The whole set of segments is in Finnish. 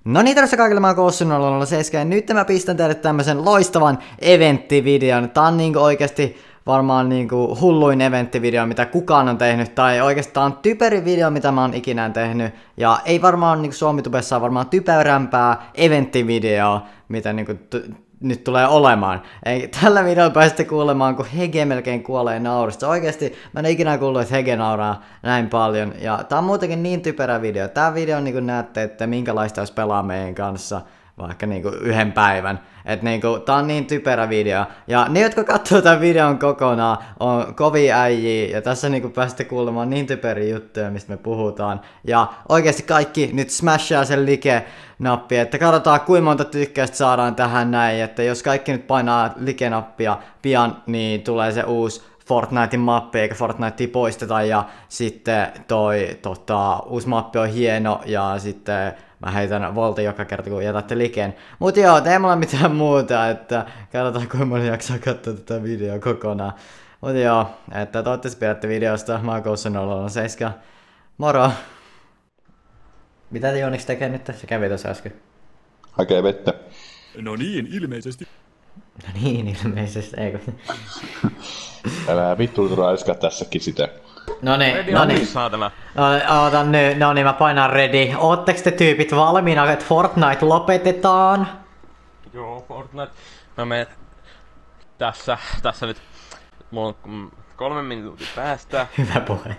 No niin, tässä kaikille mä oon Kossu007 ja nyt mä pistän teille tämmösen loistavan eventtivideon. Tää on niinku oikeesti varmaan niinku hulluin eventtivideo, mitä kukaan on tehnyt, tai oikeastaan typerin video, mitä mä oon ikinä tehnyt. Ja ei varmaan niinku Suomitubessa on varmaan typerämpää eventtivideoa, mitä niinku nyt tulee olemaan. Ei, tällä videolla pääsette kuulemaan, kun Hege melkein kuolee naurusta. Oikeesti mä en ikinä kuullut, että Hege nauraa näin paljon. Ja tää on muutenkin niin typerä video. Tää video niin näette, että minkälaista jos pelaa meidän kanssa vaikka niinku yhden päivän. Et niinku, tää on niin typerä video. Ja ne, jotka katsoo tämän videon kokonaan, on kovia äijiä. Ja tässä niinku pääsette kuulemaan niin typeriä juttuja, mistä me puhutaan. Ja oikeesti kaikki nyt smashaa sen like-nappi, että katsotaan kuinka monta tykkäystä saadaan tähän näin. Että jos kaikki nyt painaa like-nappia pian, niin tulee se uusi Fortnitein mappi, eikä Fortnitea poisteta. Ja sitten toi uusi mappi on hieno ja sitten mä heitän voltin joka kerta, kun jätätte liken. Mut joo, ei mulla mitään muuta, että katsotaan kuinka moni jaksaa katsoa tätä videoa kokonaan. Mut joo, että toivottavasti pidätte videosta. Mä oon Kossu007. Moro! Mitä te Jooniks tekee nyt? Se kävi tossa äsken. Hakee vettä. No niin, ilmeisesti. No niin, ilmeisesti, eikö? Älä vittu raiskaa tässäkin sitä. Noniin. Saatana. Ootan nyt, noniin mä painan ready. Ootteks te tyypit valmiina, että Fortnite lopetetaan? Joo, Fortnite. Mä menen tässä nyt. Mulla on 3 minuutin päästä. Hyvä puhe.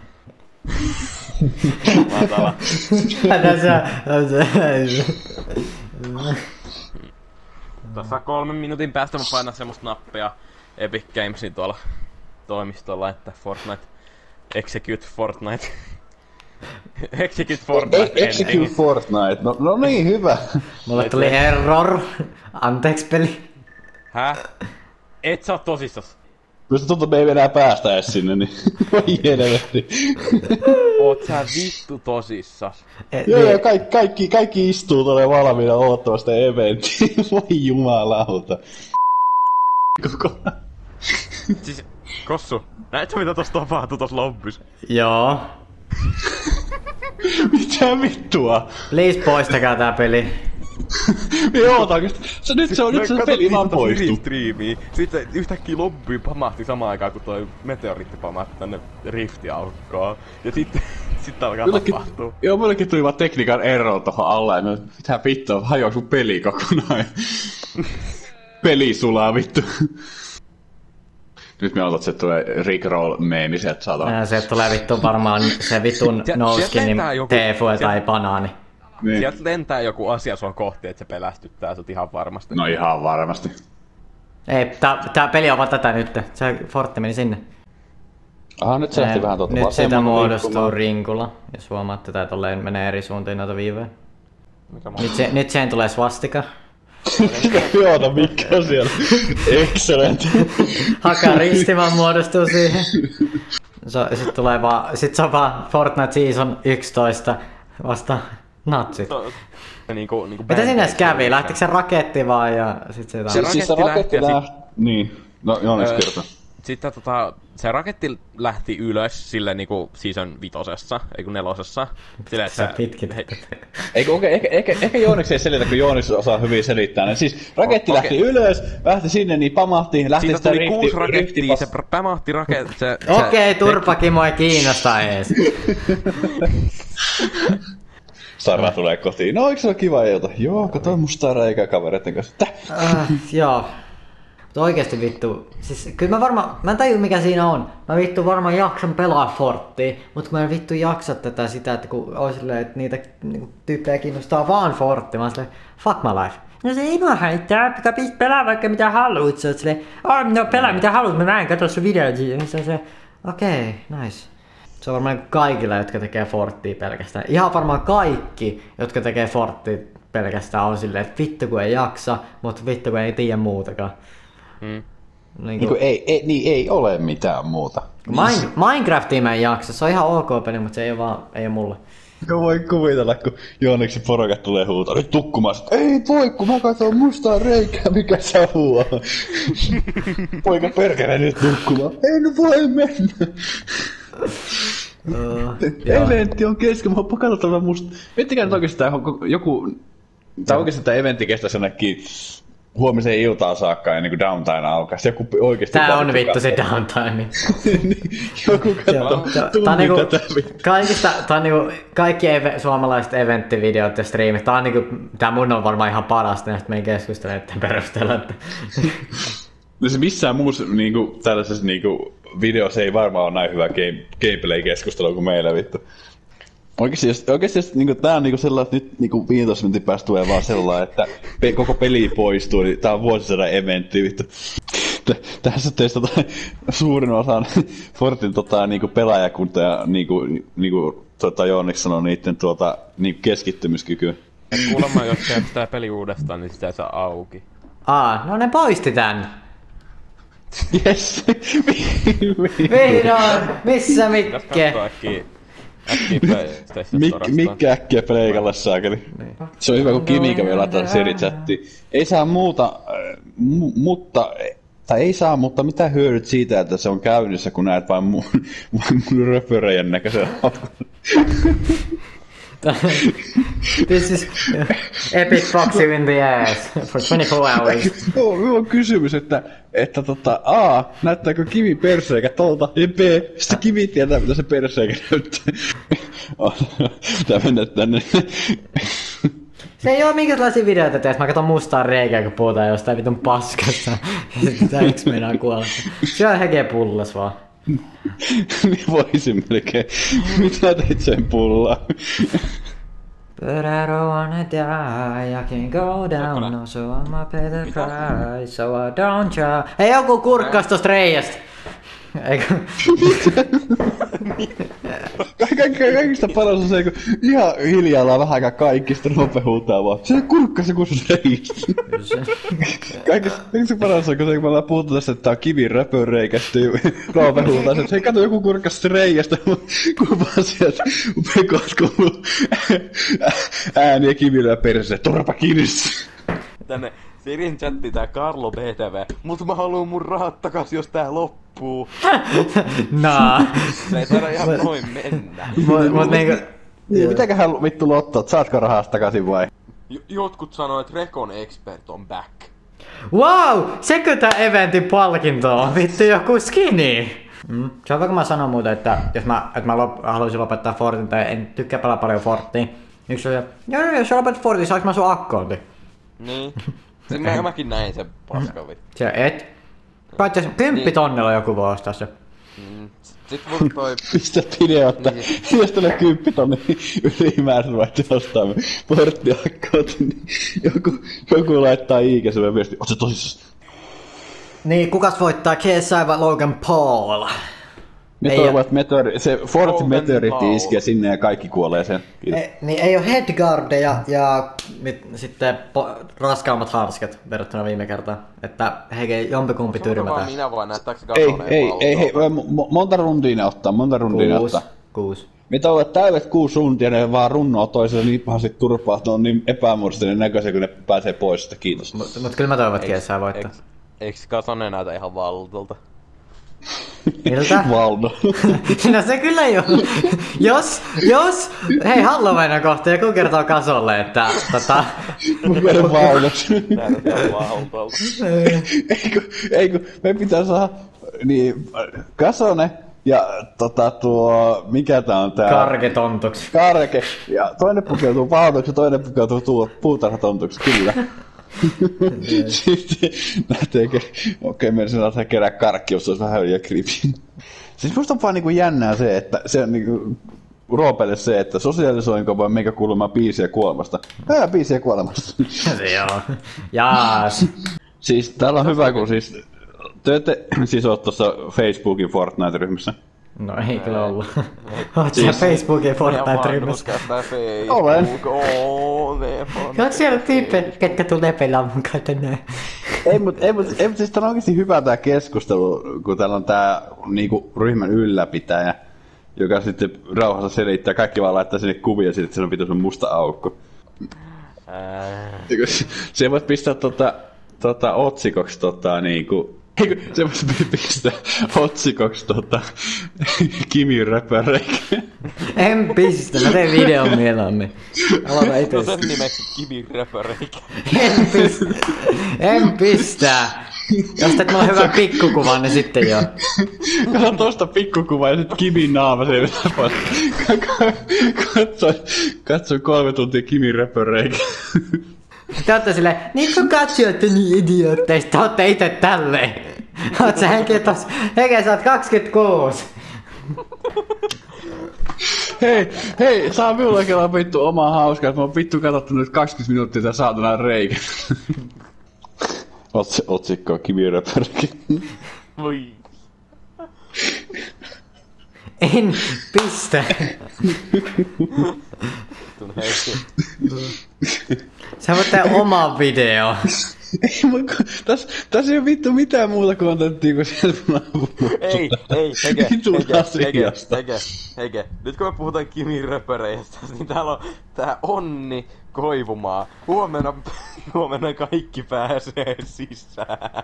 Matala. Tässä 3 minuutin päästä mä painan semmoista nappia Epic Gamesin tuolla toimistolla, että Fortnite Execute Fortnite. Execute Fortnite. Execute Fortnite. No niin, hyvä. Mulle tuli error. Anteeksi peli. Häh? Et sä oo tosissas. Minusta tuntuu, että me ei enää päästä edes sinne, niin voi helvetti. Oot sä vittu tosissas. Joo, kaikki istuu tuolle valmiina oottamasta eventtiä. Voi jumalauta. Siis, Kossu, näetkö mitä tossa tapahtuu tossa lobbys? Joo. Mitä vittua? Please poistakaa tää peli. Me ootaan, nyt se peli vaan poistuu. Sitten yhtäkkiä lobby pamahti samaan aikaan, kun toi meteoriitti pamahti tänne riftiaukkoon. Ja sitten alkaa tapahtua. Joo, mullekin tuli vaan tekniikan error tohon alla ja mitä vittua, hajoaa sun peli kokonaan. Peli sulaa vittu. Nyt me odotat, että tulee Rickroll-meemi sieltä saadaan. Sieltä tulee vittu varmaan se vitun nouskinin teefu tai banaani. Niin. Sieltä lentää joku asia sua kohti, että se pelästyttää sut ihan varmasti. No ihan varmasti. Ei, tää peli on vaan tätä nyt. Se Fortti meni sinne. Aha, nyt se lähti vähän Nyt siitä muodostuu rinkula. Jos huomaatte, tää tolleen menee eri suuntiin noita viivejä. Nyt siihen tulee swastika. Joota, mikä on siellä? Excellent. Hakaristi vaan muodostuu siihen. Sit se on vaan Fortnite Season 11 vasta natsit. Mitä sinne edes kävi? Lähtikö se raketti vaan ja sit se raketti lähti. Niin. No Joonas kertoo. Sitten se raketti lähti ylös sille niinku Season 5:ssa, ei kun 4:ssa. Sille, että se pitkin. Ehkä Joonas ei selitä, kun Joonas osaa hyvin selittää. Ne. Siis raketti lähti ylös, lähti sinne, niin pamahti, lähti siitä tuli 6 rakettia, se pamahti raketti. Okei, turpakin mua ei kiinnosta ees. Sara tulee kotiin. No, eikö se ole kiva ilta? Joo, kato musta reikä kavereiden kanssa. Joo. Mutta oikeesti vittu, siis kyllä mä en tajua mikä siinä on. Mä vittu varmaan jaksan pelaa Forttia, mutta mä en vittu jaksa tätä sitä, että kun on silleen, että niitä niinku, tyyppejä kiinnostaa vaan Fortti. Mä oon silleen, fuck my life. No se ei mua haittaa, pitää pelaa vaikka mitä haluut. Sä oot silleen, no pelaa mitä haluut, mä näen katso sun videot siitä. Se on se, okei, nice. Se on varmaan kaikilla, jotka tekee Forttia pelkästään. Ihan varmaan kaikki, jotka tekee Forttia pelkästään on silleen, että vittu kun ei jaksa, mutta vittu kun ei tiedä muutakaan. Ei ole mitään muuta. Minecraftia mä en jaksa, se on ihan ok peli, mutta se ei ole mulle. Voi kuvitella, kun Jooneksen porukat tulee huutaa, nyt tukkumaan, ei voi, kun mä katson mustaa reikää, mikä savuaa. Poika perkele nyt tukkumaan, ei no voi mennä. Eventti on kesken, mä oon katsotaan musta. Miettikää nyt oikeesti joku Tää oikeesti tää eventti kestäisi jonnekin huomiseen iltaan saakka ja niinku downtime alkaisi. Joku oikeesti... Tää on vittu se downtime. Joku katsoo tunnin tätä vittu. Tää on niinku kaikki suomalaiset eventtivideot ja striimit. Tää on niinku, tää mun on varmaan ihan parasta näistä meidän keskustelijoiden perusteella. Että... No se missään muussa niinku tällaisessa niinku videossa ei varmaan ole näin hyvä gameplay-keskustelua kuin meillä vittu. Oikeesti niinku, tää on niinku sellainen, että nyt niinku 15 minuutin päästä tulee vaan sellainen, että koko peli poistuu, niin tää on vuosisadan eventti vittu. Tässä teistä suurin osa Fortin niinku pelaajakunta ja niinku Jooniksi sanoi niitten niinku keskittymiskykyä. Et kuulemma jos teet tää peli uudestaan, niin sitä ei saa auki. No ne poisti tän. Jes! Vihdoin! Missä Mikke? Mikke äkkiä pleikalle saakeli. Niin. Se on hyvä, kun Kimi kävi laittaa serichattiin. Ei saa muuta, mutta mitä hyödyt siitä, että se on käynnissä, kun näet vain mun röpöreijän näköisen This is epic foxy in the ass for 24 hours. Minulla on kysymys, että A, näyttääkö Kimi perseikä tolta, ja B, sitten Kimi tietää, mitä se perseikä näyttää. Tää mennä tänne. Se ei oo minkälaisia videoita teet, mä katon mustaa reikää, kun puhutaan jostain vitun paskasta. Ja sitten tää yks meinaa kuolla. Se on heke pullas vaan. Niin voisin melkein. Mitä teit sen pullaa? But I don't wanna die, I can go down, no so I'ma pay the price, so I don't try. Hei, joku kurkkas tosta reiästä! Eikö? Kaikista paras on se, kun ihan hiljaa vähän aikaa kaikista nope huutaa vaan. Se kurkkasi kun se reistä. Kaikista paras on, kun me ollaan puhuttu tästä, että tää on kivin räpöreikä, sitten nope huutaa se, että hei kato joku kurkkasi reiästä, kun vaan sieltä pekot kuuluu ääniä kivillä ja perseen, turpa kiinni. Tänne Sirin chatti tää Karlo BTV, mut mä haluun mun rahat takas, jos tää loppuu. Naa. Se ei taida ihan noin mennä. Mut niinku... Niin, mitäköhän vittu lottot, saatko rahasta takaisin vai? Jotkut sanoo, että Recon Expert on back. Wow! Sekö tää eventin palkinto on? Vittu joku skinny! Se on vaikka mä sanon muuten, että jos mä haluaisin lopettaa Fortin tai en tykkää pelaa paljon Forttiin. Yksi on joo, jos sä lopetat Fortin, saaks mä sun akkoonti? Niin. Mäkin näin sen paskavi. Se et. Paitsi 10 tonnilla joku voi ostaa se. Sit mun toi... Pistä videota, jos tulee 10 tonni ylimääräinen vaikka ostaa porttiakkoot, niin joku laittaa iikäisellä viesti, oot se tosissaan? Niin, kukas voittaa KSI vai Logan Paul? Me toivon, että se Fortin meteoriitti iskee sinne ja kaikki kuolee sen. Niin ei oo headguardeja ja sitten raskaammat hanskat verrattuna viime kertaan. Että heike jompikumpi tyrmätään. Minä vaan näyttääks kasoneen ei, monta rundia ne ottaa, 6. Me toivon, että täydet 6 rundia ne vaan runnoo toiselle niin pahasti turpaa, että ne on niin epämuodostinen näköisiä, kun ne pääsee pois sitä, kiitos. Mut kyllä mä toivon, että KSI voittaa. Eiks kasoneen näytä ihan Valdolta? Miltä? Valdo. No se kyllä ei oo. Jos, hei Halloween kohta joku kertoo Kasolle, että Mun mielen Valdoksi. Näytä ihan Valdolta. Eikö, me pitää saada, niin, Kasone ja tuo, mikä tää on tää? Karke tontuksi. Karke, ja toinen pukeutuu Valdoksi ja toinen pukeutuu puutarhatontuksi, kyllä. Sitten nähteekö, okei, meidän sanotaan kerää karkki, jos se olisi vähän liian creepy. Siis musta on vaan niinku jännää se, että se on niinku Roopelle se, että sosiaalisoinko vai meikä kuulemaan biisiä kuolemasta. Biisiä kuolemasta. Se joo. Jaas. Siis täällä on hyvä, kun siis te ette siis oot tuossa Facebookin Fortnite-ryhmässä. No ei kyllä ollut. Oot siellä Facebookin Fortnite-ryhmässä. Olen. Oot siellä tyyppejä, ketkä tulee pelaamaan mukaan tänään. Ei mut siis tää on oikeesti hyvä tää keskustelu, kun täällä on tää niinku ryhmän ylläpitäjä, joka sitten rauhassa selittää, kaikki vaan laittaa sinne kuvia siitä, että se on pitäisi musta aukko. Se voit pistää otsikoksi niinku Eikö se voisi pistää otsikoksi Kimi räpäreikä? En pistä, mä teen videon mieluummin. Aloita itse. No sen nimeksi Kimi räpäreikä. En pistä. Jos teet mulla hyvän pikkukuvan, niin sitten joo. Kato tosta pikkukuvaa ja sit Kimin naama selvitään pois. Katsoin 3 tuntia Kimin räpäreikä. Te ootte silleen, niin kun katsotte niin idiootteista, ootte ite tälleen. Oot sä Heke, sä oot 26. Hei, saa minulla kyllä vittu omaa hauskaa, että mä oon vittu katsottu nyt 20 minuuttia tää saatana reikä. Otsikko Kimi räpäreikä. Voi. En pistä. Tun heikki. Sä voit tehdä oman video. Tässä ei oo vittu mitään muuta kontenttia kuin sieltä Ei, Hege. Nyt kun me puhutaan Kimi räpäreistä, niin täällä on tää Onni Koivumaa. Huomenna kaikki pääsee sisään.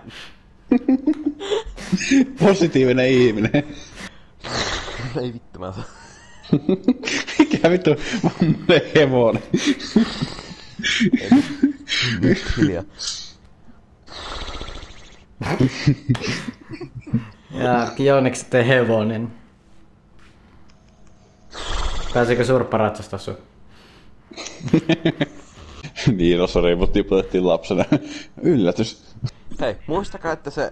Positiivinen ihminen. Ei vittu mä saan. Mikä vittu mulle hevonen? Hiljaa. Ja Jooniksi sitten hevonen. Pääsikö surppa ratsastaa sun? Niin, osa reivottiputettiin lapsena. Yllätys. Hei, muistakaa, että se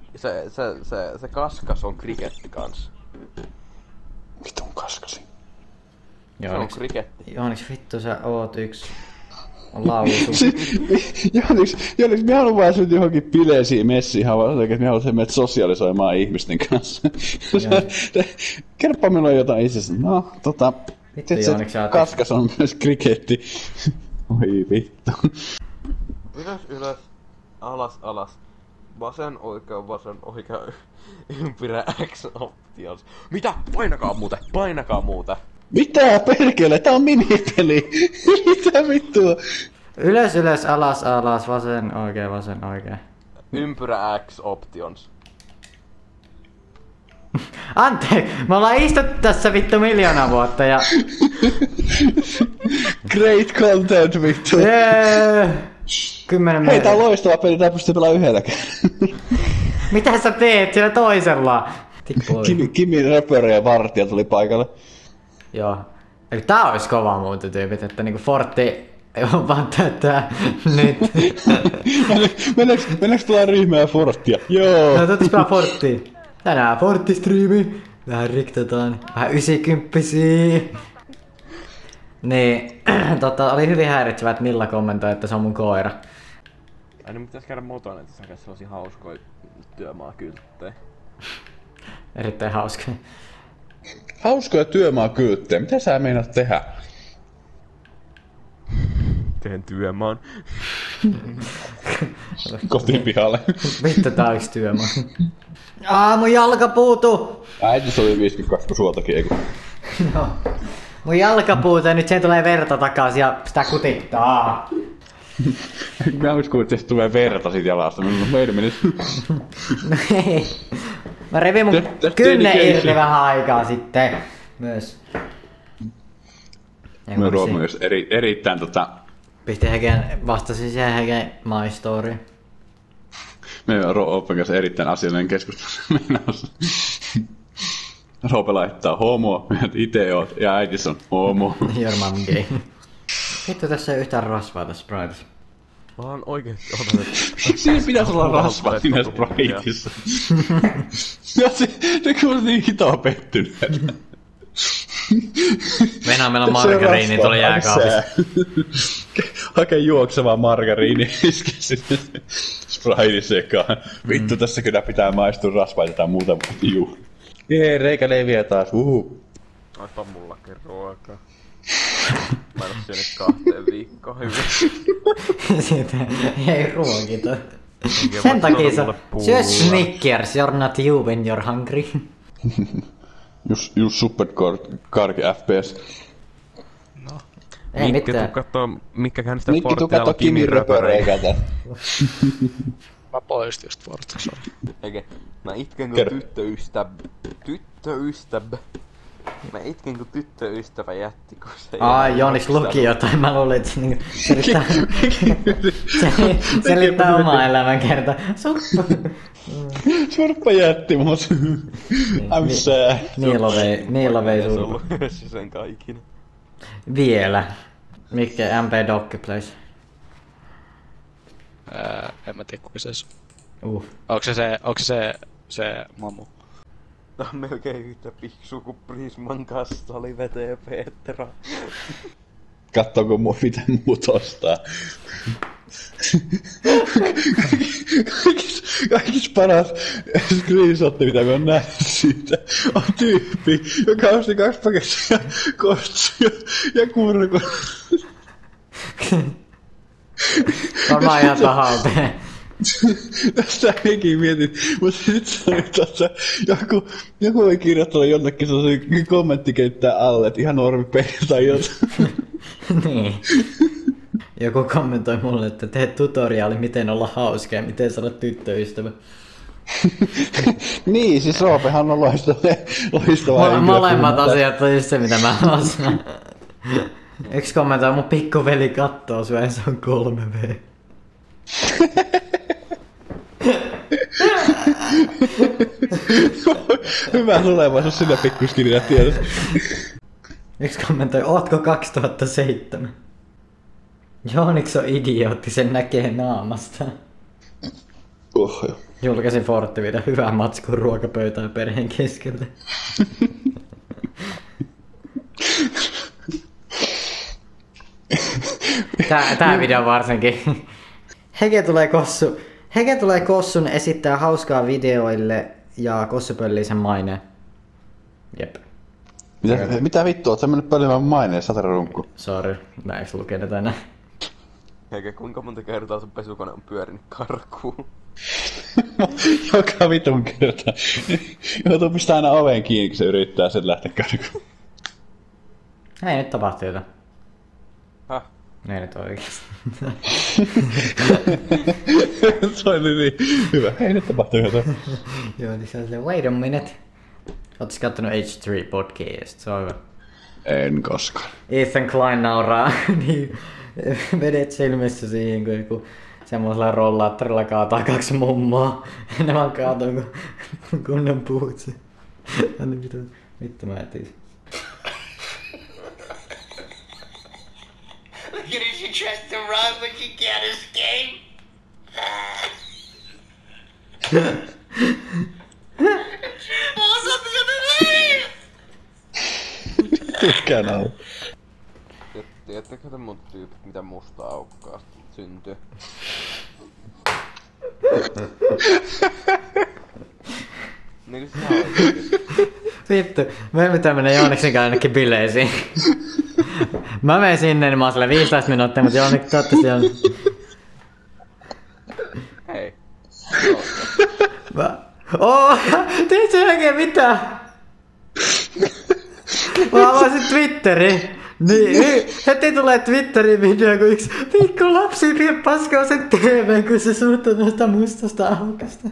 kaskas on kriketti kans. Vitun kaskasi. Se on kriketti. Jooniksi vittu sä oot yks lausu. Jooniks, mä haluan vaan sut johonkin bileisiin messiin havata, että mä haluan mennä sosiaalisoimaan ihmisten kanssa. Kerropa minulle jotain itsestä. No, Vittu Jooniksi sä oot kaskas on myös kriketti. Oi vittu. Ylös, alas. Vasen oikea, ympyrä X options. Mitä? Painakaa muuta. Mitä perkele? Tää on minipeli. Mitä vittua? ylös, alas, vasen oikea. Ympyrä X options. Anteeksi, me ollaan istuttu tässä vittu 1 000 000 vuotta ja... Great content vittu. 10 Hei, tää on loistava peli, tää pystyy pelaamaan yhdelläkään. Mitä sä teet sillä toisella? Kimi räpöri ja vartija tuli paikalle. Joo. Eli tää ois kova muuten tyypit, että niinku Fortti on vaan tätä nyt. Mennäänkö tuolla ryhmää Forttia? Joo. No totis pelaa Forttia. Tänään Fortti-striimi. Vähän riktataan. Vähän 90-siä. Niin, oli hyvin häiritsevää, että Milla kommentoi, että se on mun koira. Aina pitäis käydä motonetissa hakea sellaisia hauskoja työmaakylttejä. Erittäin hauska. Hauskoja työmaakylttejä. Mitä sä meinaat tehdä? Teen työmaan. Kotipihalle. Vittu tää yks työmaa. Mun jalka puutu! Äiti oli 52, kun suotakin, eikö? No. Mun jalka puutu ja nyt siihen tulee verta takaisin ja sitä kutittaa. Mä uskon, että tulee verta sit jalasta. Meidän meni. No ei. Mä revin mun kynne irti vähän aikaa sitten. Myös. Mä ruoan myös erittäin Pisti vastasin siihen Hegen My Story. Meillä on Roopen kanssa erittäin asiallinen keskustelu menossa. Roope laittaa homo, ite oot ja äitis on homo. Your mom gay. Vittu tässä ei yhtään rasvaa tässä Spritessa. Mä oon oikeesti otanut. Siinä pitäis olla rasvaa siinä Spritessa. Ja se kuulosti niin hitoa pettynyt. Meillä on margariini tuolla jääkaapissa. Hake juoksevaa margariini, iske sinne Sprite sekaan. Vittu, tässä kyllä pitää maistua rasvaa tai muuta, mutta juu. Jee, reikä leviää taas, Oispa mullakin ruokaa. Mä en oo syönyt 2 viikkoa hyvin. Siitä ei ruokita. Sen takia syö Snickers, you're not you when you're hungry. Just superkarki FPS. No. Ei Mikki mitään. tuu kattoo, Mikkäköhän sitä Mikki tuu Fortilla kattoo Kimi röpöreikä. Mä poistin just Forza. Eikä, mä itken kun Kerro. tyttöystävä. Mä itken kun tyttöystävä jätti, kun se Ai, Jooniks luki jotain, mä luulin, että se niinku selittää omaa elämänkertaa. Surppa jätti mut. I'm sad. Niillä vei Se on surma. ollut yhdessä sen kaikina. Vielä. Mikä MP Doggy Place? En mä tiedä kuka se on. Onko se mamu? Tää on melkein yhtä piksu kuin Prisman kanssa oli vetee Petra. Kattooko mitä muut ostaa. Kaikis paras screenshotti, mitä mä oon nähnyt siitä, on tyyppi, joka osti 2 pakettia kostsuja ja kurkun. Varmaan ihan tahalteen. Tästä mekin mietin, mutta sit se oli tossa, joku oli kirjoittanut jonnekin sellaisen kommenttikenttään alle, että ihan normi tai jotain. Niin. Joku kommentoi mulle, että teet tutoriaali, miten olla hauska ja miten saada tyttöystävä. Niin, siis Roopehan on loistava henkilö. Molemmat asiat on just se, mitä mä osaan. Yksi kommentoi, mun pikkuveli kattoo sua ja se on 3V. Hyvä tulevaisuus sinä pikkuskirjaa tiedossa. Yksi kommentoi, ootko 2007? Jooniks on idiootti, sen näkee naamasta. Joo. Julkaisin Forttivideo, hyvää matskua ruokapöytään perheen keskellä. Tää video varsinkin. Heke tulee Kossun esittää hauskaa videoille ja Kossu pöllii sen maineen. Jep. Mitä vittua, oot sä mennyt pölimään maineen, satararunkku? Sorry, mä eikö lukenut enää. Eikä kuinka monta kertaa sun pesukone on pyörinyt karkuun. Joka vitun kerta. Joutuu pistää aina oven kiinni, kun se yrittää sen lähteä karkuun. Ei nyt tapahtu jotain. Häh? Ei nyt oikeesti. Se oli niin hyvä. Ei nyt tapahtuu jotain. Joo, niin se on silleen, wait a minute. Ootko kattonut H3 podcast? Se on hyvä. En koskaan. Ethan Klein nauraa niin vedet silmissä siihen, kun joku semmoisella rollaattorilla kaataa 2 mummoa. Ne vaan kaatuu kunnon puutsi. Vittu mä etin. Look at her, she tries to run, but she can't escape. Oh, something's in the way! Tykkään alla. Tiedättekö te mun tyypit, mitä musta aukkaa syntyy? Niin kuin sinä oikeesti. Vittu, me pitää mennä Jooniksen kanssa ainakin bileisiin. Mä menen sinne, niin mä oon silleen 15 minuuttia, mutta Joonik toivottavasti on... Hei. Teit sä oikein mitään? Mä avasin Twitteri. Niin, heti tulee Twitterin video, kun yksi pikku lapsi vie paskaa sen TV:n, kun se suuttuu noista mustasta aukasta.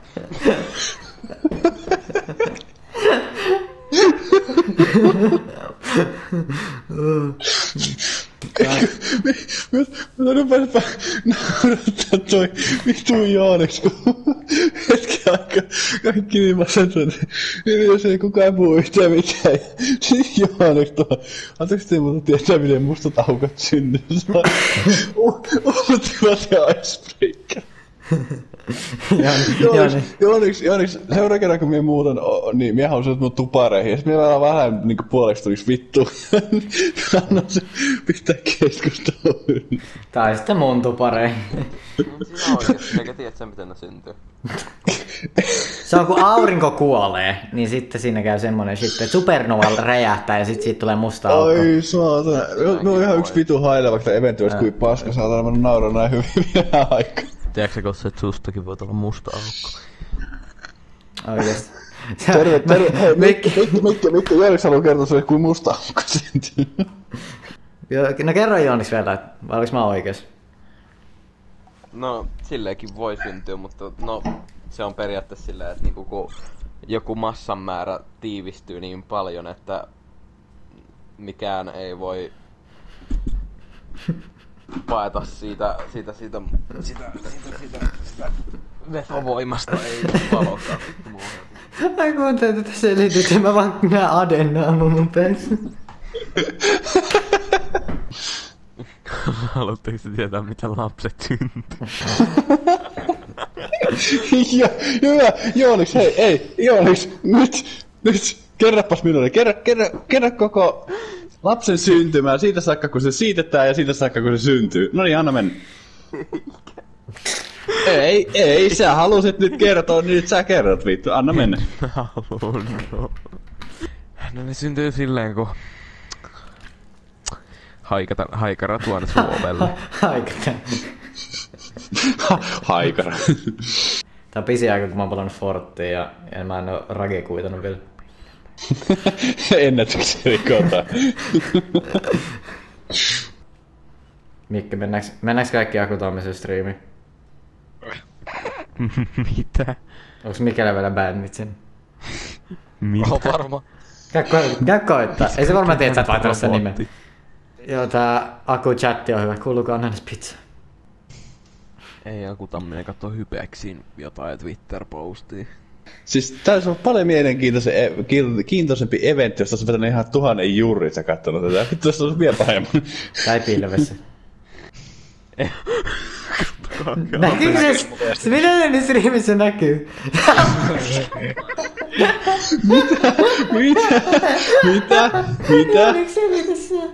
Mä rupesin naurattaa toi vittu Jooneks, kun hetken aikaa kaikki niin masentuneet. Niin jos ei kukaan puhu yhtään mitään. Siis Jooneks tuo. Anteeksi te muuta tietää, miten mustat aukat syntyy. Ultimate icebreaker. Jooneks, seuraavan kerran kun minä muutan, niin minä haluaisin mun tupareihin. Ja sit minä vähän niinku puoleksi tulisi vittu. Annan se pitää keskustelua. Tai sitten mun tupareihin. Sinä oikeesti, eikä tiedät sen miten ne syntyy. Se on kun aurinko kuolee, niin sitten siinä käy semmonen sitten, että supernova räjähtää ja sitten siitä tulee musta aukko. Ai saatana. No ihan yksi vitu haile, vaikka eventuaalisesti kuin paska saatana. Mä nauran näin hyvin vielä aikaa. Tiedätkö kossa, että sustakin voit olla musta aukko? Oikeesti. Terve. Hei, Mikki, Jooniks haluaa kertoa sulle, kuin musta aukko syntyy. No kerro Jooniks vielä, vai oliks mä oikees? No, silleenkin voi syntyä, mutta no, se on periaatteessa silleen, että niinku kun joku massan määrä tiivistyy niin paljon, että mikään ei voi paeta siitä vetovoimasta, ei valokaan. Ai kun tätä selityt, mä vaan näen adennaamon mun päässä. Haluatteko tietää, mitä lapset syntyy? Hyvä, Jooniks, hei, Jooniks, nyt, kerrapas minulle, kerro koko lapsen syntymää siitä saakka, kun se siitetään ja siitä saakka, kun se syntyy. No niin, anna mennä. Ei, sä halusit nyt kertoa, niin nyt sä kerrot, vittu, anna mennä. Haluun, no ne syntyy silleen, kun haikara tuonne Suomelle. Haikara. Tää on pisin aika, kun mä oon pelannut Forttia ja mä en oo rage-kuitanut vielä. Ennätyksiä rikotaan. Mikke, mennäänkö kaikki Akutaamisen striimiin? Mitä? Onks Mikellä vielä bännit sen? Mitä? On varma. Käy koittaa. Ei se varmaan tiedä, että sä et laittanut sen nimen. Joo, tää Aku-chatti on hyvä. Kuuluuko Annanis pizza? Ei Akutamminen katso Hypexin jotain Twitter-postia. Siis tää olisi ollut paljon kiintoisempi eventti, jos olisi vetänyt ihan 1000 juuria kattonut tätä. Vittu, olisi ollut vielä pahemmin. Tai pilvessä. Näkyykö se? Mitä ne striimissä näkyy? Mitä? Oliko se mitä se?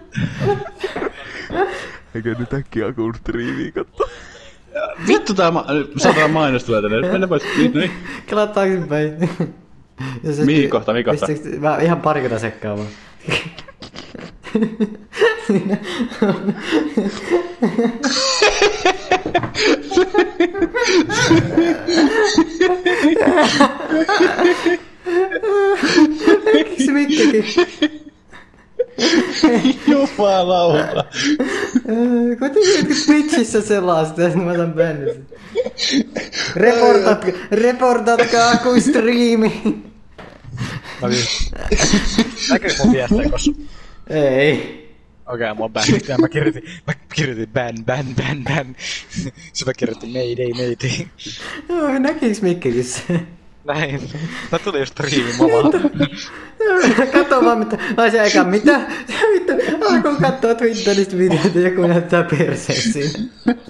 Eikö nyt äkkiä Akun striimiä katsoa? Vittu tää saadaan mainostua tänne. Mennä pois. Niin. Kelaa takaisinpäin. Mihin kohta? Mä ihan parikymmentä sekkaa vaan. Se Mikkikin. Jumalauta. Kuitenkin Twitchissä selaa sitä, että mä otan bännisen. Reportatkaa Akun striimi. Näkyy mun viesteikossa. Ei. Okei, mua bännit ja mä kirjoitin ban. Se mä kirjoitin mayday. Joo, näkiiks Mikkikin se? Näin. Mä tulin just striimin movaa. Kato vaan mitä. Ai se eikä mitä. Alkoi kattoo Twitteristä videoita ja joku näyttää perseen siinä.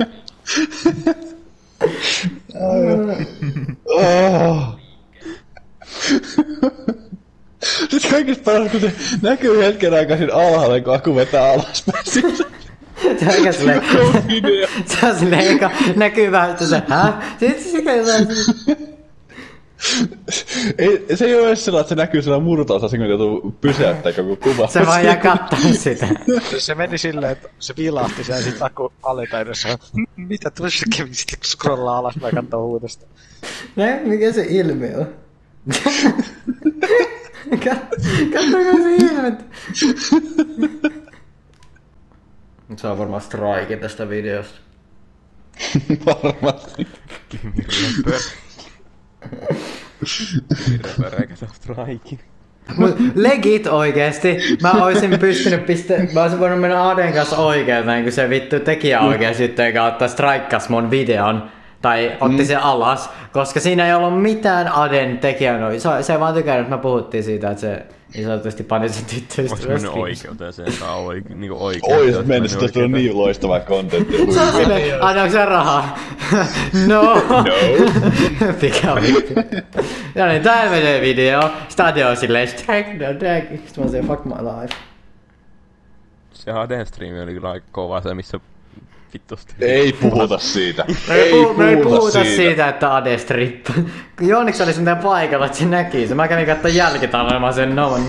Nyt kaikista paras, kun se näkyy hetken aikaisin alhaalla, kun Aku vetää alaspäin siitä. Se on aika silleen. Se on silleen eka näkyy vähän, että se sitten se käy vähän. Se ei ole edes sellainen, että se näkyy sellainen murto-osa, kun joutuu pysäyttää koko kuva. Se vaan jää kattamaan sitä. Se meni silleen, että se vilahti siellä sit Aku alitaidessa. Mitä tuossa kävi? Sitten kun scrollaa alaspäin ja kattoo uudesta. Mikä se ilme on? Katsokaa se ilme. Nyt saa varmaan strike tästä videosta. Varmasti. Eikä se strike. Mut legit oikeesti, mä oisin pystynyt mä oisin voinut mennä Aden kanssa oikein, näin kun se vittu tekijä oikeesti juttujen kautta strikkas mun videon. Tai otti sen alas, koska siinä ei ollut mitään Aden tekijän. Se ei vaan tykännyt, että me puhuttiin siitä, että se isoisesti pani sen tyttöystävästä. Ois mennyt oikeuteen sen, että niinku oikein. Ois mennyt, sitä olisi niin loistavaa kontenttia. Se on silleen, annaanko sä rahaa? No. Pikavippi. Ja niin, tää menee video. Stadio on silleen, strike. Sitten mä sanoin, fuck my life. Se Aden striimi oli kyllä aika kova se, missä vittusti. Ei puhuta siitä. Me ei puhuta siitä, että Ade strippa. Jooniks oli sentään paikalla, että se näki se. Mä kävin katsoa jälkitalvella sen no.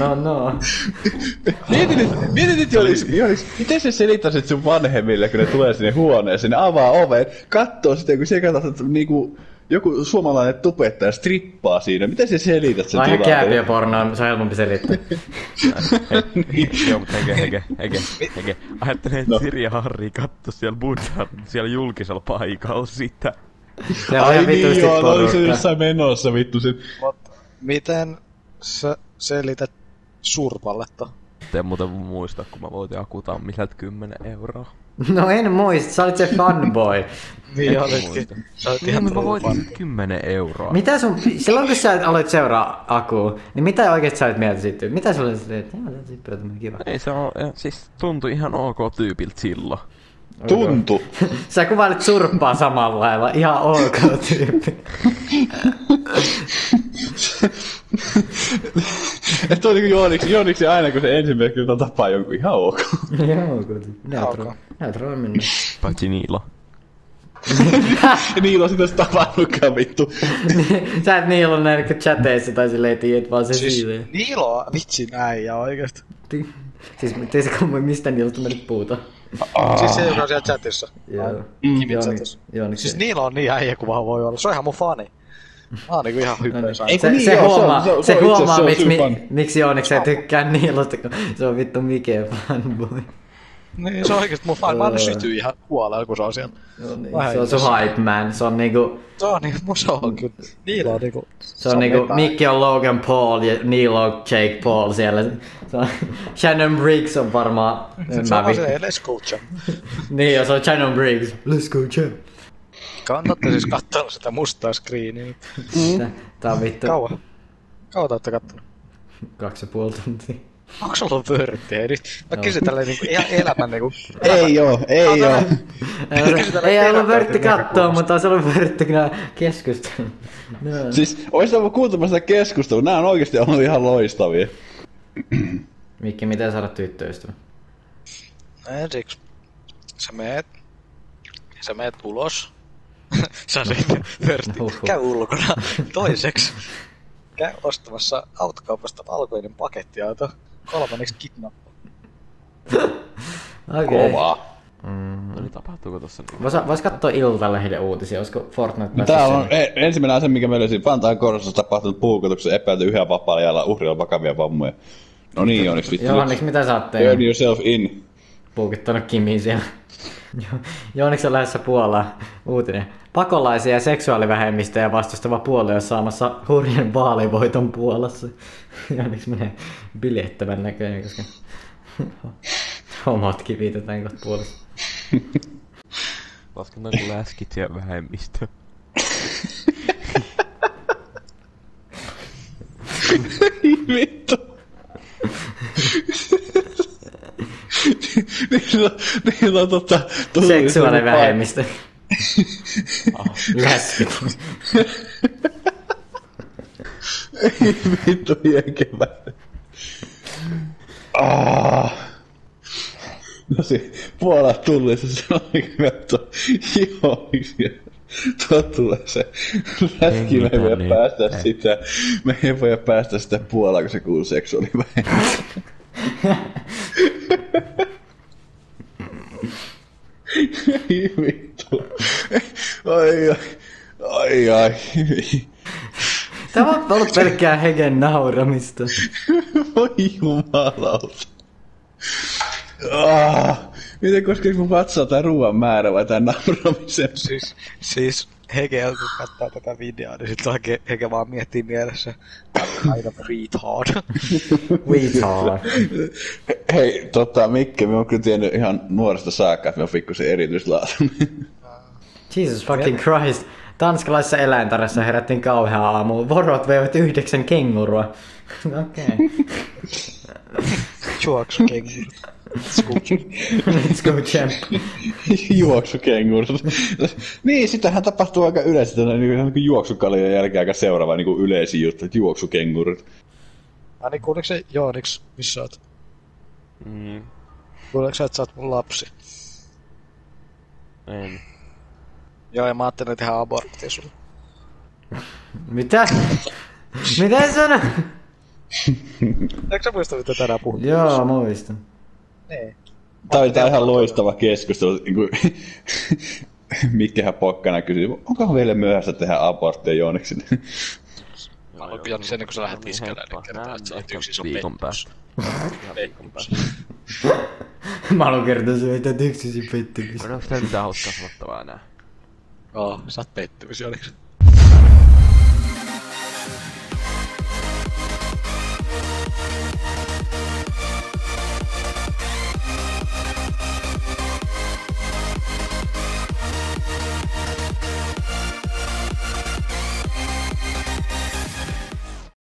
Mieti nyt Jooniks, miten sä selittäisit sun vanhemmille, kun ne tulee sinne huoneeseen, ne avaa oven, kattoo sitä, kun se katsoo niinku joku suomalainen tubettaja strippaa siinä. Miten se selität sen Vai ihan tilanteen? kääpiöpornoa, se on helpompi selittää. Joo, mutta hege. Ajattelin, että Siri ja Harri katto siellä siellä julkisella paikalla sitä. Se on ihan vitusti joo, no oli se porukka. jossain menossa vittu sen. Mutta miten sä selität Surpalle to? En muuten muista, kun mä voitin akutaan millään 10 €. No en muista, sä olit se fanboy. Niin olitkin. Sä olit ihan Mä true voitin fan. 10 €. Mitä sun, silloin kun sä aloit seuraa Akua, niin mitä oikeesti sä olit mieltä siitä? Mitä sulle silleen, että joo, se on kiva. Ei se on, siis tuntui ihan ok tyypiltä silloin. Tuntu. Sä kuvailit Surppaa samalla lailla, ihan ok tyyppi. Että on niinku Jooniksi aina kun se ensimmäinen kyllä tapaa jonkun ihan ok. Ihan ok tyyppi. Neutral minne. Paitsi Niilo. Niillä on sitä tapannutkaan vittu. Sä et niin ollut näin chateissa tai silleen tiedät vaan se Siis siitä. Niilo vitsin äijä oikeesti. Siis ei se kumma mistä Niilosta me nyt puhutaan. Siis se joka on siellä chatissa. Joo. Kimin chatissa. Joo, niin Siis Niilo on niin äijä kuin vaan voi olla. Se on ihan mun fani. Mä oon niinku ihan hypeessä. Ei, Se, niin, se joo, huomaa, se on se itse huomaa asiassa miksi, on syy miksi Jooniksi ei tykkää Niilosta, kun se on vittu Mikeen fanboy. Niin se on oikeesti mun fani. Mä oon sytyy ihan huolella kun se on siellä. No niin, Vähän se on sun hype man, se on niinku... Se on niinku, se on kyllä. Niilo on niinku... Se on niinku, Mikki on Logan Paul ja Neil on Jake Paul siellä. Se on, Shannon Briggs on varmaan... Se on vaan silleen, let's go champ. Niin, ja se on Shannon Briggs. Let's go champ. Kannatte siis kattonut sitä mustaa screeniä. Tää on vittu Kauan te ootte kattonut? 2,5 tuntia. Onko sulla vörtti? Hei nyt, mä kysyn tälleen niinku ihan elämän niinku... Ei oo. Ei ollut vörtti kattoo, mutta olisi ollut vörtti kyllä keskustella. No. Siis ois ollut kuuntelemassa sitä keskustelua. Nää on oikeesti ollut ihan loistavia. Mikki, miten saada tyttöystävä? Ensiksi sä meet ulos. Sä sitten vörtti. Käy ulkona. Toiseksi käy ostamassa autokaupasta valkoinen pakettiauto. Kolmanneksi kidnappa. Okei. Kova. No niin, tapahtuuko tossa niin? Vois kattoo Iltalehden uutisia, olisiko Fortnite Tää päässyt on ensimmäinen asia, mikä meillä löysin. Vantaan korossa tapahtunut puukotuksen epäilty yhä vapaalla jalalla. Uhri on vakavia vammoja. No niin, Jooniks vittu. Jooniks, mitä sä oot Turn tehnyt? yourself in. Puukittanut Kimiin siellä. Jooniks on lähdössä Puolaan. Uutinen. Pakolaisia ja seksuaalivähemmistöjä vastustava puolue on saamassa hurjan vaalivoiton Puolassa. Jooniks menee biljettävän näköinen, koska homotkin viitetään kohta Puolassa. Lasketaanko läskit ja vähemmistö? Vittu. Niillä on Seksuaalivähemmistö. Läskit. Ei vittu jänkemättä. No se Puolaan tullessa se on katso Jooniksi. Tuot tulee se läski, me ei voi päästä sitä. Me ei voi päästä sitä Puolaan, kun se kuuluu seksuaalivähemmistö. Ei vittu. Ai. Tämä on ollut pelkkää Hegen nauramista. Voi jumalauta. Miten koskeeko mun vatsaa tää ruoan määrä vai tää nauramisen? Siis Hege kun katsoo tätä videoa, niin sit Hege vaan miettii mielessä aina retard. Retard. Hei, Mikke, mä oon kyllä tiennyt ihan nuoresta saakka, että mä oon pikkusen erityislaatuinen. Jesus fucking Christ. Tanskalaisessa eläintarjassa herättiin kauhean aamuun. Vorot veivät 9 kengurua. Okei. Juoksukengurut. Let's go champ. Juoksukengurut. Niin, sitähän tapahtuu aika yleisesti, niin juoksukalien jälkeen aika seuraava niin yleisin juttu, että juoksukengurut. Niin kuuliko se Jooniks, missä oot? Kuuliko sä, että sä oot mun lapsi? En. Joo, ja mä ajattelin tehdä aborttia sulle. Mitä? Miten sanoa? Eikö sä muista, mitä tänään puhuttiin? Joo, muistan. Niin. Tää oli ihan loistava keskustelu. Mikkihän pokkana kysyy, onkohan vielä myöhässä tehdä aborttia Jooneksille? Mä aloin Jooneksi ennen kuin sä lähdet iskelemään kertaa, että sä oot yksin sun pettymys. Mä haluan kertoa sun, että oot yksin pettymys. Onko täällä mitään hauskaa sanottavaa enää? Oo, sä oot pettymys Jooneksi.